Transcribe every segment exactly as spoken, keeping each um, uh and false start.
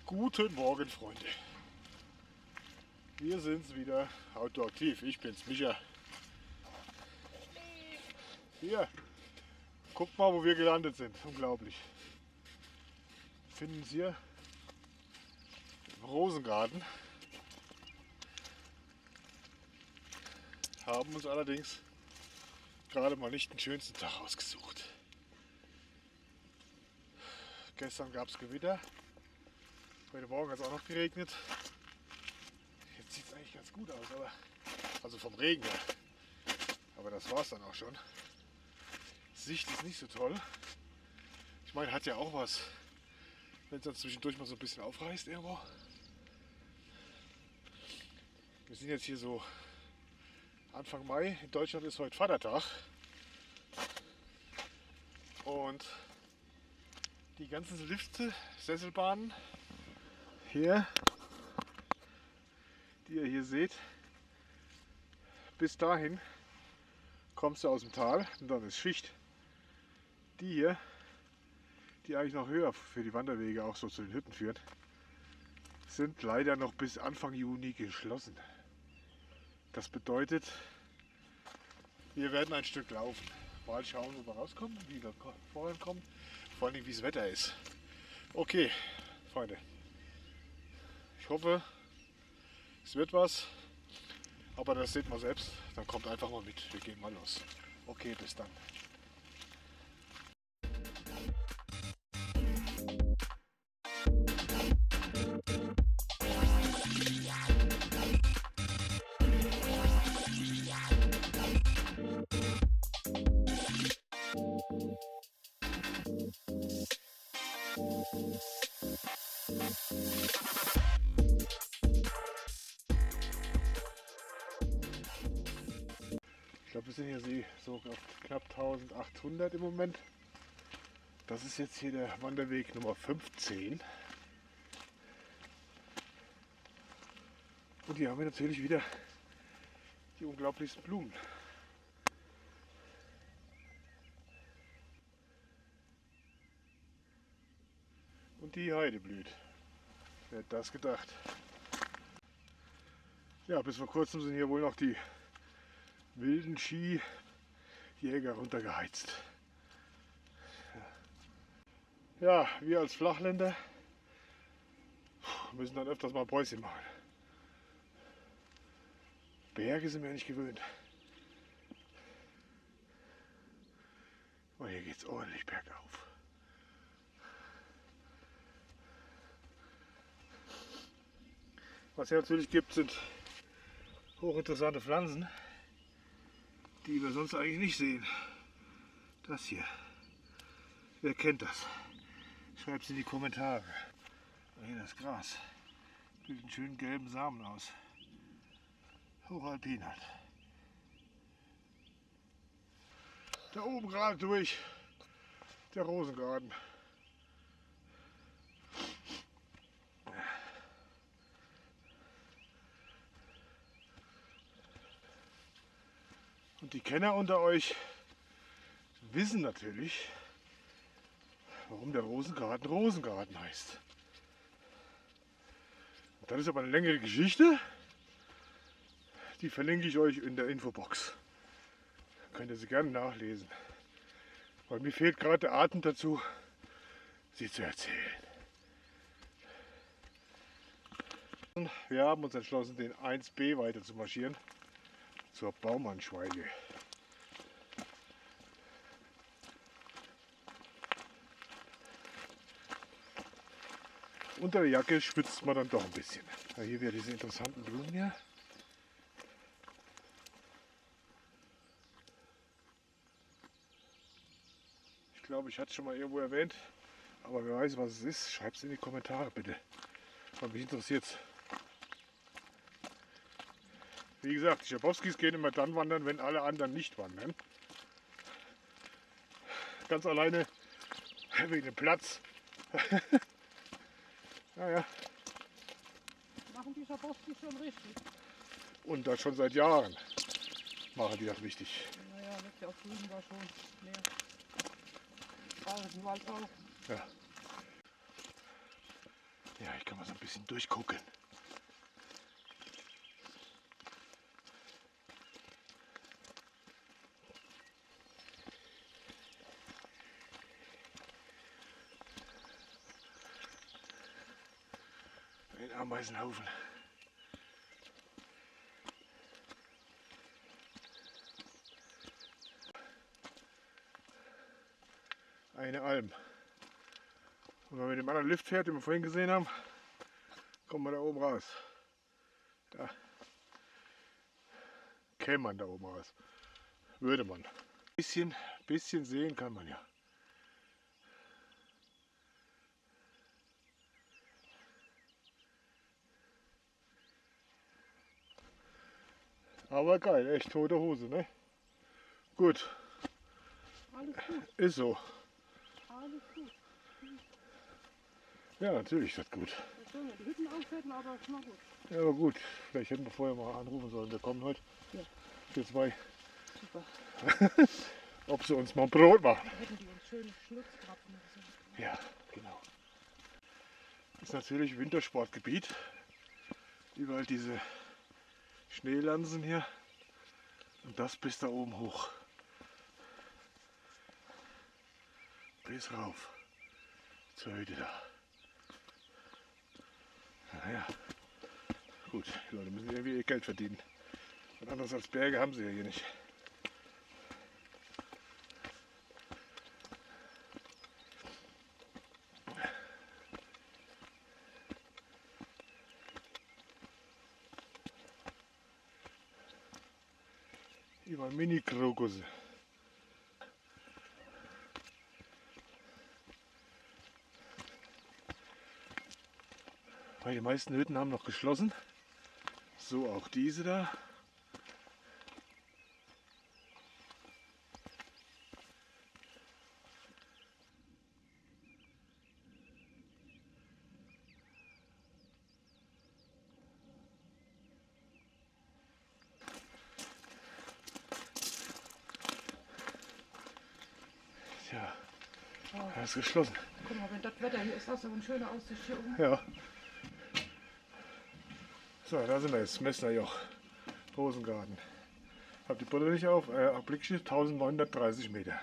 Guten Morgen, Freunde. Wir sind's wieder, outdoor aktiv. Ich bin's, Micha. Hier, guckt mal, wo wir gelandet sind. Unglaublich. Wir finden uns hier im Rosengarten. Haben uns allerdings gerade mal nicht den schönsten Tag ausgesucht. Gestern gab es Gewitter. Heute Morgen hat es auch noch geregnet. Jetzt sieht es eigentlich ganz gut aus, aber also vom Regen her. Aber das war es dann auch schon. Sicht ist nicht so toll. Ich meine, hat ja auch was, wenn es dann zwischendurch mal so ein bisschen aufreißt irgendwo. Wir sind jetzt hier so Anfang Mai. In Deutschland ist heute Vatertag. Und die ganzen Lifte, Sesselbahnen hier, die ihr hier seht, bis dahin kommst du aus dem Tal und dann ist Schicht. Die hier, die eigentlich noch höher für die Wanderwege auch so zu den Hütten führen, sind leider noch bis Anfang Juni geschlossen. Das bedeutet, wir werden ein Stück laufen. Mal schauen, wo wir rauskommen, wie wir vorankommen, vor allem wie das Wetter ist. Okay, Freunde. Ich hoffe, es wird was, aber das seht mal selbst. Dann kommt einfach mal mit. Wir gehen mal los. Okay, bis dann. Ich glaube, wir sind hier so auf knapp eintausendachthundert im Moment. Das ist jetzt hier der Wanderweg Nummer fünfzehn. Und hier haben wir natürlich wieder die unglaublichsten Blumen. Und die Heide blüht. Wer hätte das gedacht? Ja, bis vor kurzem sind hier wohl noch die wilden Skijäger runtergeheizt. Ja, wir als Flachländer müssen dann öfters mal Päuschen machen. Berge sind wir nicht gewöhnt. Aber hier geht es ordentlich bergauf. Was es natürlich gibt, sind hochinteressante Pflanzen, die wir sonst eigentlich nicht sehen. Das hier. Wer kennt das? Schreibt es in die Kommentare. Hier das Gras. Sieht einen schönen gelben Samen aus. Hochalpin halt. Da oben gerade durch der Rosengarten. Und die Kenner unter euch wissen natürlich, warum der Rosengarten Rosengarten heißt. Und das ist aber eine längere Geschichte, die verlinke ich euch in der Infobox. Könnt ihr sie gerne nachlesen. Weil mir fehlt gerade der Atem dazu, sie zu erzählen. Wir haben uns entschlossen, den eins b weiter zu marschieren, zur Baumannschweige. Unter der Jacke schwitzt man dann doch ein bisschen. Ja, hier wieder diese interessanten Blumen hier. Ich glaube, ich hatte es schon mal irgendwo erwähnt, aber wer weiß, was es ist, schreibt es in die Kommentare bitte. Weil mich interessiert es. Wie gesagt, die Schabowskis gehen immer dann wandern, wenn alle anderen nicht wandern. Ganz alleine wegen dem Platz. Naja. Machen die Schabowskis schon richtig. Und das schon seit Jahren machen die das richtig. Naja, letztes Jahr drüben war schon mehr. Bayerischen Wald auch. Ja. Ja, Vielleicht kann man so ein bisschen durchgucken. Ein Ameisenhaufen. Eine Alm. Und wenn man mit dem anderen Lift fährt, den wir vorhin gesehen haben, kommt man da oben raus. Da käme man da oben raus. Würde man. Bisschen, bisschen sehen kann man ja. Aber geil, echt tote Hose, ne? Gut. Alles gut, Ist so. alles gut. Ja, natürlich ist das gut. Wir sollen ja die Hütten aufhören, aber ist mal gut. Ja, aber gut. Vielleicht hätten wir vorher mal anrufen sollen. Wir kommen heute. Ja. Wir zwei. Super. Ob sie uns mal ein Brot machen. Da hätten die uns schöne Schlutzkrapfen gesagt. Ja, genau. Das ist natürlich Wintersportgebiet. Überall diese Schneelansen hier. Und das bis da oben hoch. Bis rauf. Zur Hütte da. Naja. Gut, die Leute müssen irgendwie ihr Geld verdienen. Und anderes als Berge haben sie ja hier nicht. Überall Mini-Krokusse. Weil die meisten Hütten haben noch geschlossen. So auch diese da. Tja, Oh, das ist geschlossen. guck mal, wenn das Wetter hier ist, das ist aber eine schöne Aussicht hier oben. Ja. So, da sind wir jetzt. Messner Joch. Rosengarten. Hab die Brille nicht auf. Äh, Blickschiff neunzehnhundertdreißig Meter.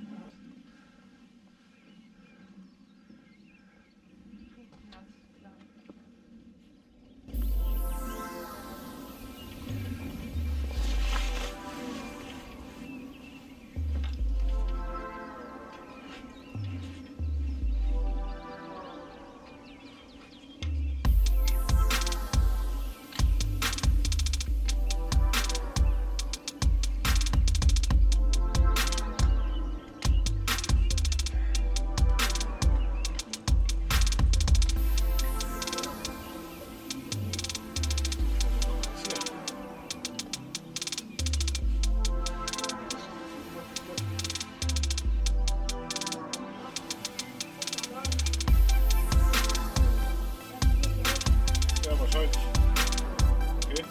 Ja, wahrscheinlich. Okay.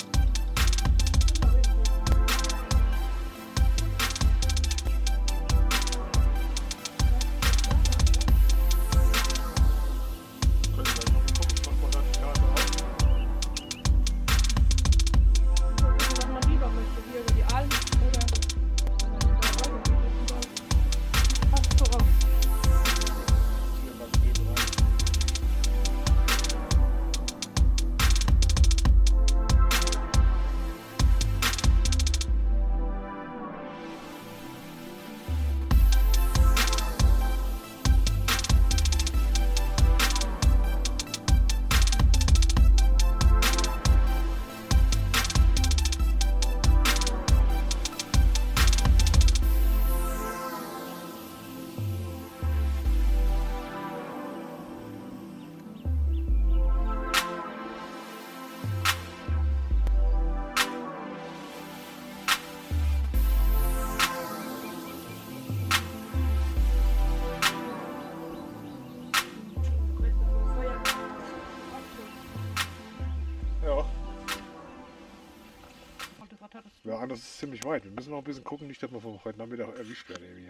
Können wir mal gucken, machen wir dann die Karte auf. Was man lieber möchte, hier über die Alm oder passt so raus. Hier mal den Bereich. Ja. Ja, anders ist es ziemlich weit. Wir müssen noch ein bisschen gucken, nicht, dass wir von heute Nachmittag erwischt werden. Irgendwie.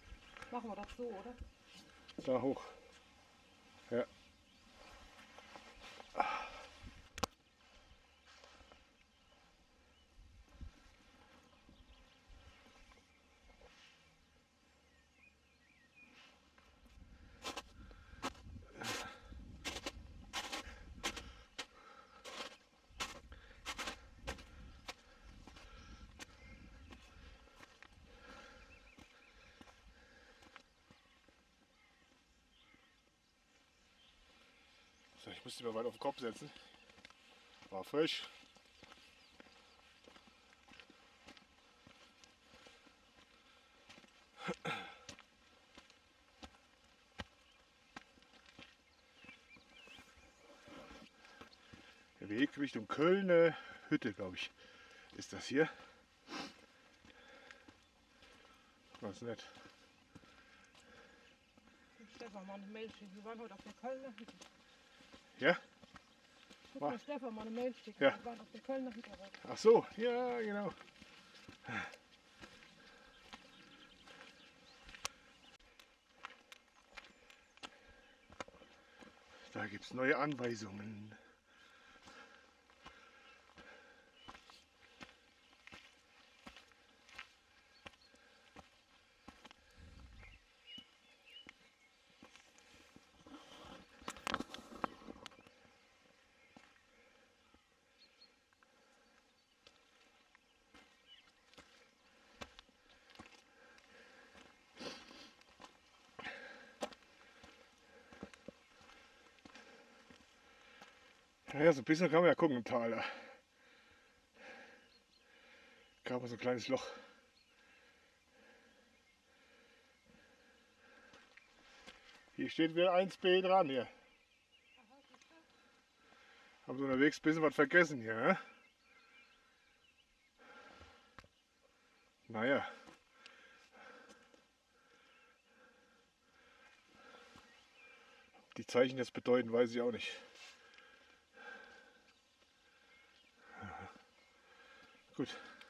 Machen wir das so, oder? Da hoch. Ja. So, ich musste mir weit auf den Kopf setzen. War frisch. Der Weg Richtung Kölner Hütte, glaube ich, ist das hier. Ganz nett. Stefan mal eine Mail schicken. Wir waren heute auf der Kölner Hütte. Ja? Guck mal, Stefan mal eine Mail schicken. Ja. Wir waren auf der Kölner Hütte heute. Ach so, ja, genau. Da gibt es neue Anweisungen. Naja, so ein bisschen kann man ja gucken im Tal. Da gab es so ein kleines Loch. Hier steht wieder eins B dran hier. Haben sie unterwegs ein bisschen was vergessen hier, ne? Naja. Die Zeichen jetzt bedeuten, weiß ich auch nicht. Gut.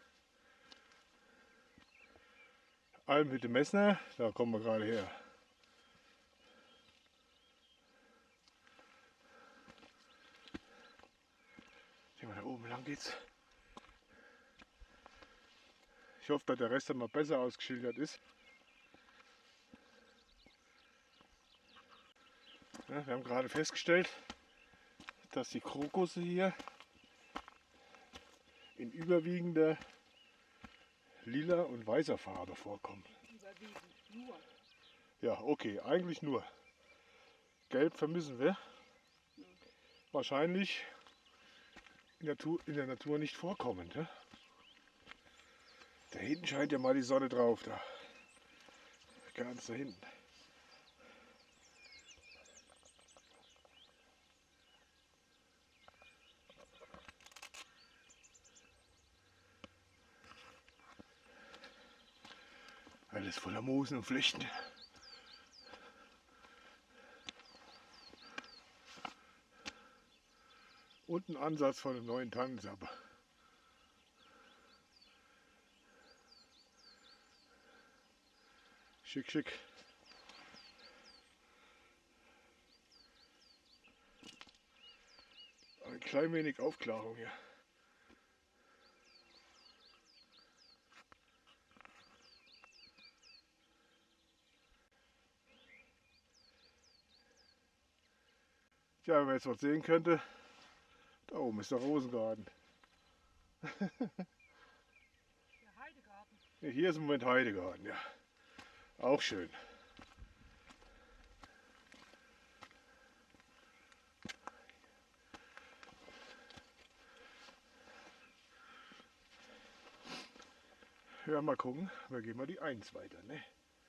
Almhütte Messner, da kommen wir gerade her. Sehen wir, da oben lang geht's. Ich hoffe, dass der Rest dann mal besser ausgeschildert ist. Ja, wir haben gerade festgestellt, dass die Krokusse hier in überwiegender lila und weißer Farbe vorkommen. Überwiegend, nur. Ja, okay, eigentlich nur. Gelb vermissen wir. Ja. Wahrscheinlich in der, Natur, in der Natur nicht vorkommend. Ne? Da hinten scheint ja mal die Sonne drauf. Da. Ganz da hinten. Alles voller Moosen und Flechten. Und ein Ansatz von einem neuen Tannenzapper. Schick, schick. Ein klein wenig Aufklärung hier. Tja, wenn man jetzt was sehen könnte, da oben ist der Rosengarten. Der Heidegarten. Ja, hier ist im Moment Heidegarten, ja. Auch schön. Ja, mal gucken, wir gehen mal die eins weiter, ne?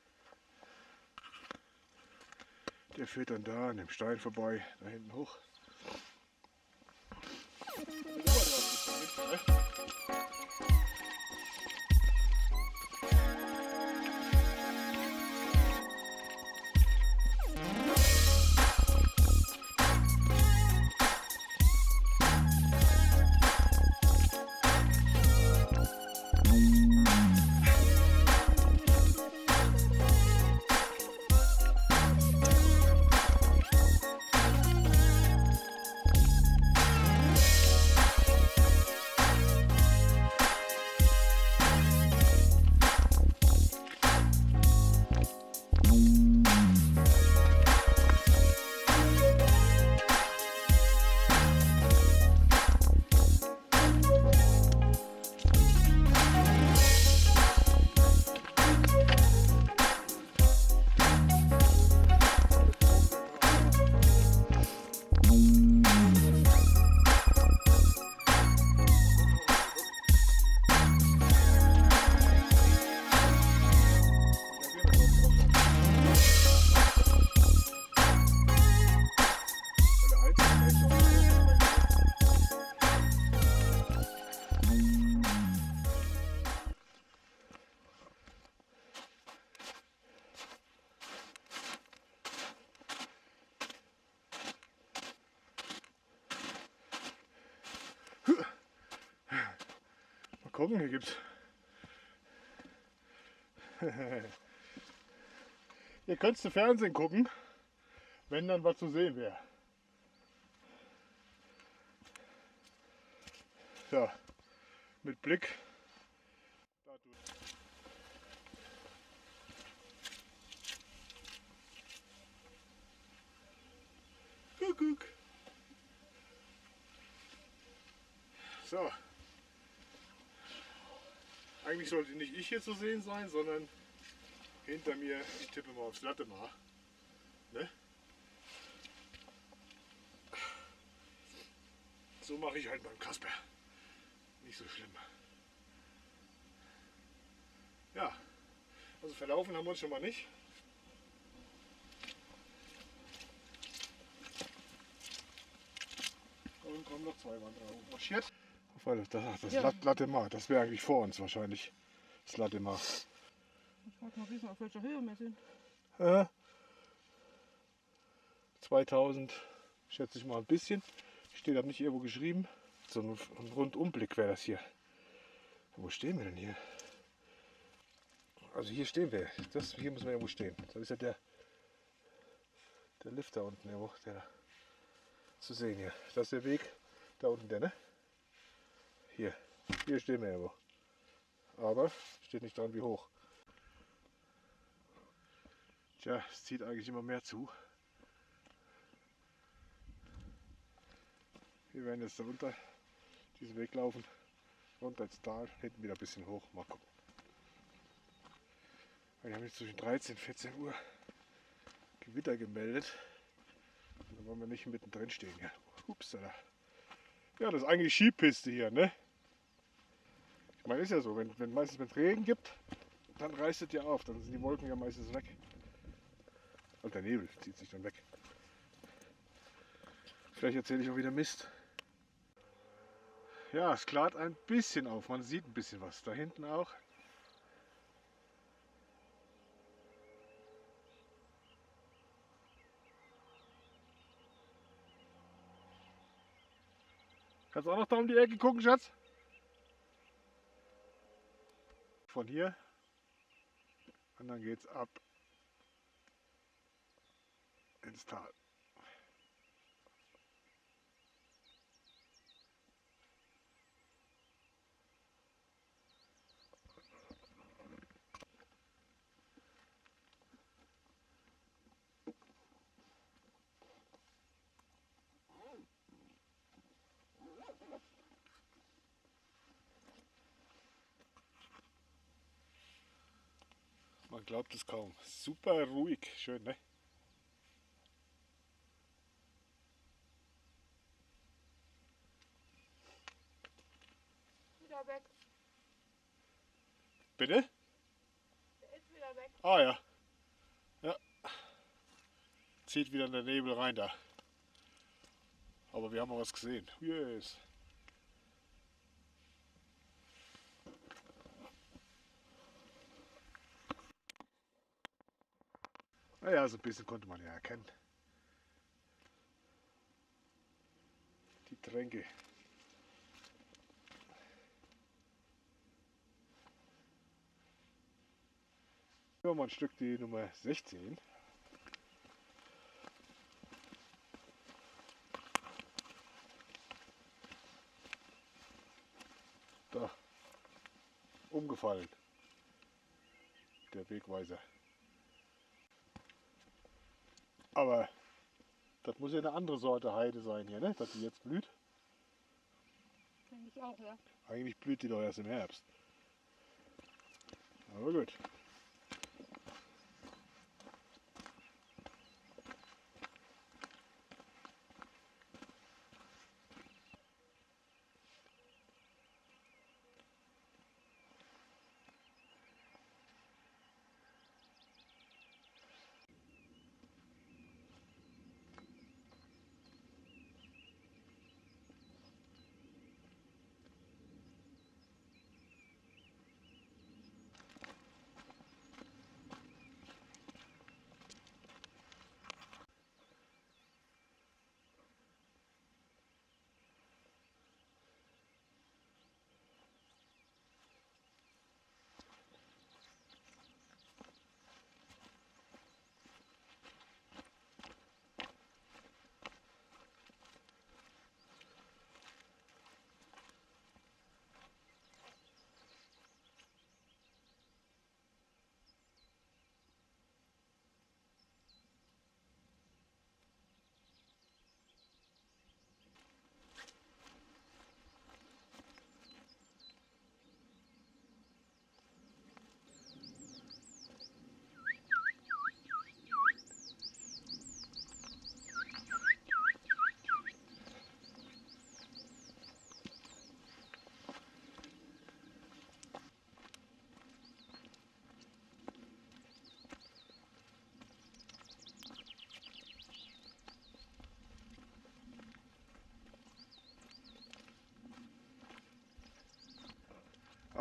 Der führt dann da an dem Stein vorbei, da hinten hoch. gucken, hier gibt's. Ihr könntest Fernsehen gucken, wenn dann was zu sehen wäre. Ja, mit Blick. Kuckuck. So. Eigentlich sollte nicht ich hier zu sehen sein, sondern hinter mir, ich tippe mal aufs Lattemar. Ne? So mache ich halt beim Kasper. Nicht so schlimm. Ja, also verlaufen haben wir uns schon mal nicht. Und kommen noch zwei Wanderer hochmarschiert. Das, das Ja. Lattemar, das wäre eigentlich vor uns wahrscheinlich. Das Lattemar. Ich wollte mal wissen, auf welcher Höhe wir sind. Äh, zweitausend, schätze ich mal ein bisschen. Steht aber nicht irgendwo geschrieben. So ein, ein Rundumblick wäre das hier. Wo stehen wir denn hier? Also hier stehen wir. Das, hier müssen wir irgendwo stehen. Da ist ja der, der Lift da unten, irgendwo, der zu sehen hier. Das ist der Weg. Da unten der, ne? Hier. Hier stehen wir irgendwo. Aber steht nicht dran, wie hoch. Tja, es zieht eigentlich immer mehr zu. Wir werden jetzt da runter diesen Weg laufen, runter ins Tal, hinten wieder ein bisschen hoch. Mal gucken. Wir haben jetzt zwischen dreizehn und vierzehn Uhr Gewitter gemeldet. Und da wollen wir nicht mittendrin stehen. Ja, upsala. Ja, das ist eigentlich Skipiste hier, ne? Ich meine, ist ja so, wenn, wenn meistens wenn es Regen gibt, dann reißt es ja auf, dann sind die Wolken ja meistens weg. Und der Nebel zieht sich dann weg. Vielleicht erzähle ich auch wieder Mist. Ja, es klart ein bisschen auf, man sieht ein bisschen was. Da hinten auch. Kannst du auch noch da um die Ecke gucken, Schatz? Von hier. Und dann geht's ab ins Tal. Man glaubt es kaum. Super ruhig. Schön, ne? Wieder weg. Bitte? Der ist wieder weg. Ah ja. Ja. Zieht wieder der Nebel rein da. Aber wir haben auch was gesehen. Yes. Naja, so ein bisschen konnte man ja erkennen. Die Tränke. Hier haben wir ein Stück die Nummer sechzehn. Da. Umgefallen. Der Wegweiser. Aber das muss ja eine andere Sorte Heide sein hier, ne? Dass die jetzt blüht. Denke ich auch, ja. Eigentlich blüht die doch erst im Herbst. Aber gut.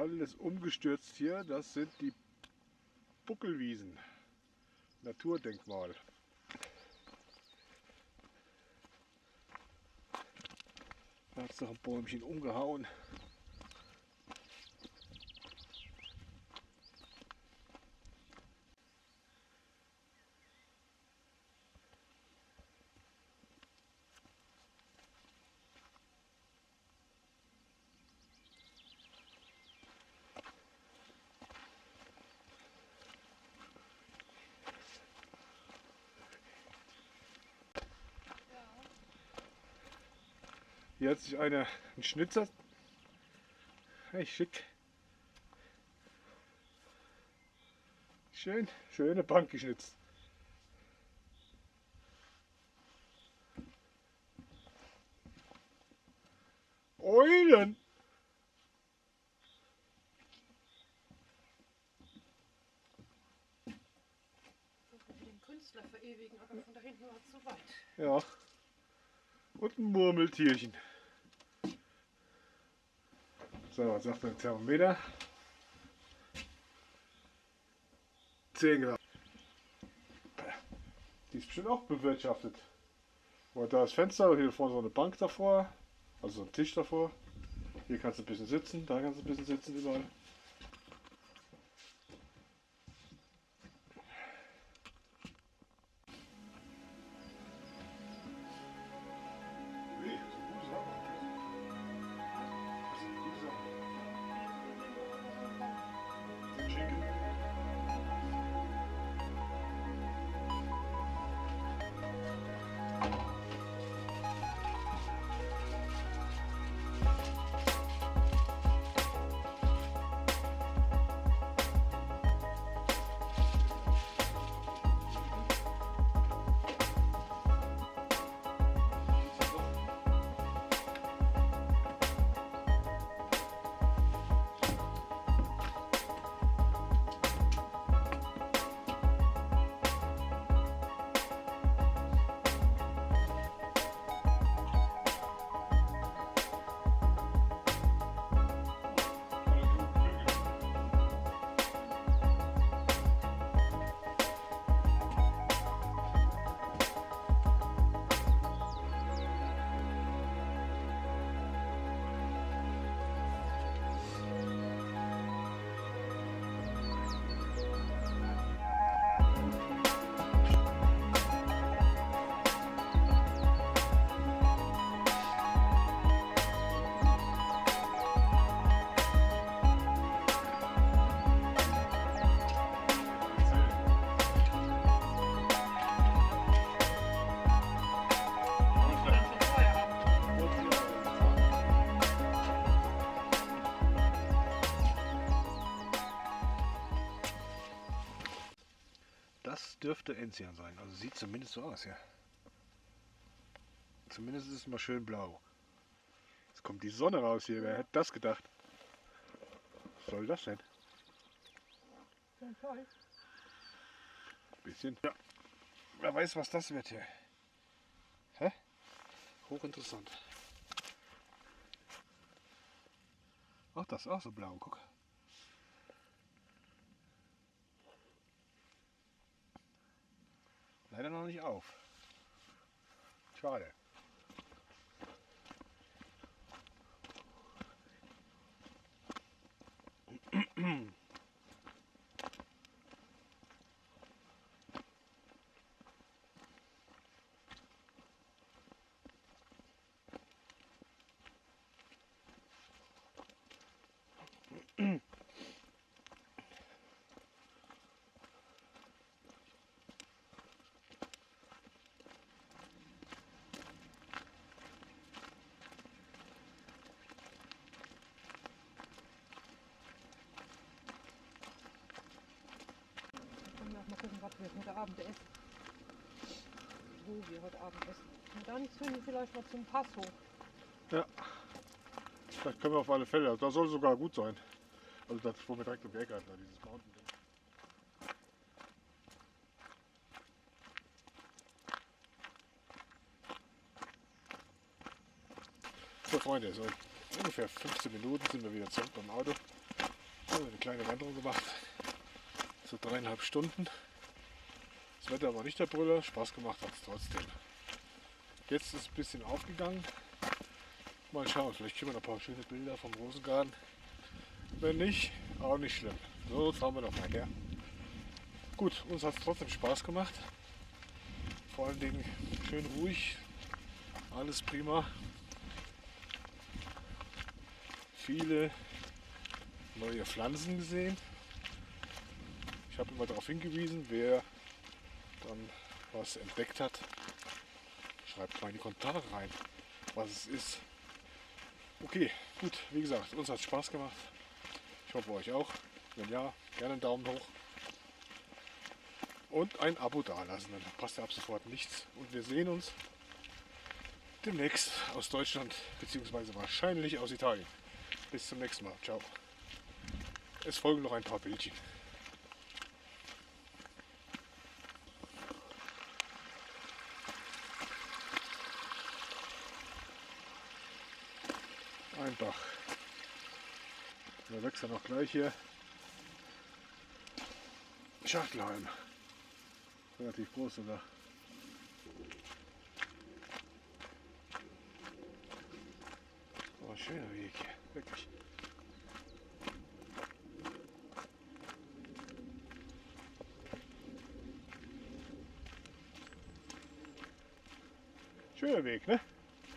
alles umgestürzt hier. Das sind die Buckelwiesen. Naturdenkmal. Da hat es doch ein Bäumchen umgehauen. Hier hat sich einer einen Schnitzer, echt schick, schön, schöne Bank geschnitzt. Eulen! Ich will den Künstler verewigen, aber von da hinten war es zu weit. Ja. Und ein Murmeltierchen. So, was sagt der Thermometer? zehn Grad. Die ist bestimmt auch bewirtschaftet. Und da ist Fenster, hier vorne so eine Bank davor, also so ein Tisch davor. Hier kannst du ein bisschen sitzen, da kannst du ein bisschen sitzen, überall. Das dürfte Enzian sein, also sieht zumindest so aus, ja. Zumindest ist es mal schön blau. Jetzt kommt die Sonne raus hier, wer hätte das gedacht? Was soll das denn? Schön voll. Bisschen. Ja. Wer weiß, was das wird hier. Hä? Hochinteressant. Ach, das ist auch so blau, guck. Leider noch nicht auf. Schade. Mal gucken, was wir heute Abend essen. Wo wir heute Abend essen. Wenn wir da nichts finden, vielleicht mal zum Pass hoch. Ja, das können wir auf alle Fälle. Das soll sogar gut sein. Also das, wo wir direkt im Weg hatten, dieses Mountain-Ding. So Freunde, so ungefähr fünfzehn Minuten sind wir wieder zurück beim Auto. Also eine kleine Wanderung gemacht, so dreieinhalb Stunden. Das Wetter war nicht der Brüller, Spaß gemacht hat es trotzdem. Jetzt ist es ein bisschen aufgegangen. Mal schauen, vielleicht kriegen wir noch ein paar schöne Bilder vom Rosengarten. Wenn nicht, auch nicht schlimm. So, fahren wir noch mal her. Gut, uns hat es trotzdem Spaß gemacht. Vor allen Dingen schön ruhig, alles prima. Viele neue Pflanzen gesehen. Ich habe immer darauf hingewiesen, wer dann was entdeckt hat, schreibt mal in die Kommentare rein, was es ist. Okay, gut, wie gesagt, uns hat es Spaß gemacht. Ich hoffe euch auch. Wenn ja, gerne einen Daumen hoch. Und ein Abo dalassen, dann passt ja ab sofort nichts. Und wir sehen uns demnächst aus Deutschland, beziehungsweise wahrscheinlich aus Italien. Bis zum nächsten Mal. Ciao. Es folgen noch ein paar Bildchen. Ein Bach. Der wächst ja noch gleich hier. Schachtelhalm. Relativ groß sogar. Oh, schöner Weg hier, wirklich. Schöner Weg, ne?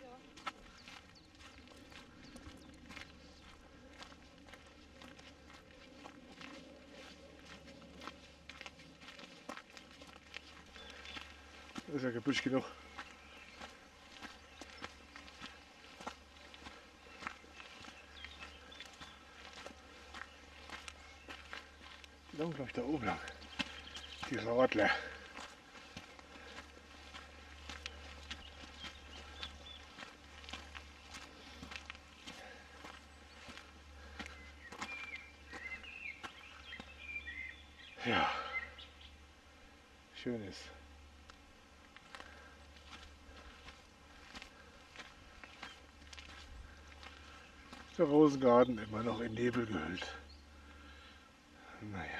Das ist ja Gebüsch genug. Die laufen gleich da oben lang. Die Radler. Ja, schön ist. Der Rosengarten immer noch in Nebel gehüllt. Naja.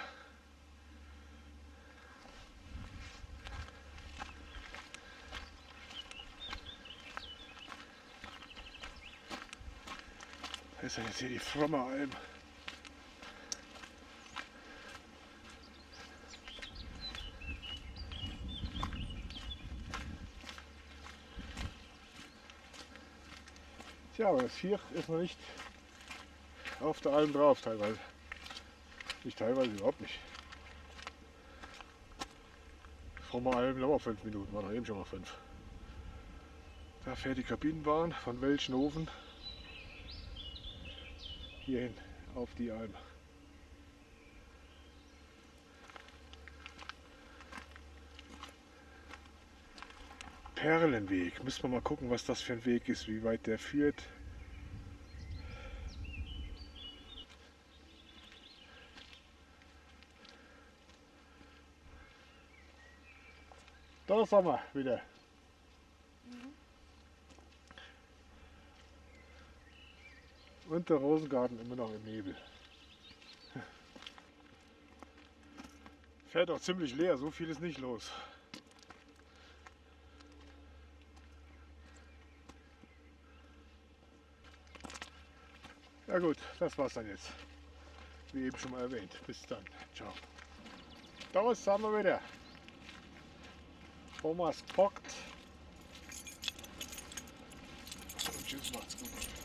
Da ist ja jetzt hier die fromme Alm. Tja, aber das Viech ist noch nicht auf der Alm drauf, teilweise. Nicht teilweise, überhaupt nicht. Fromme Alm, noch mal fünf Minuten, war noch eben schon mal fünf. Da fährt die Kabinenbahn von Welschnoven hierhin auf die Alm. Perlenweg, müssen wir mal gucken, was das für ein Weg ist, wie weit der führt. Da sind wir wieder. Mhm. Und der Rosengarten immer noch im Nebel. Fährt auch ziemlich leer, so viel ist nicht los. Ja gut, das war's dann jetzt. Wie eben schon mal erwähnt. Bis dann. Ciao. Da sind wir wieder. Thomas packt. Und tschüss, macht's gut.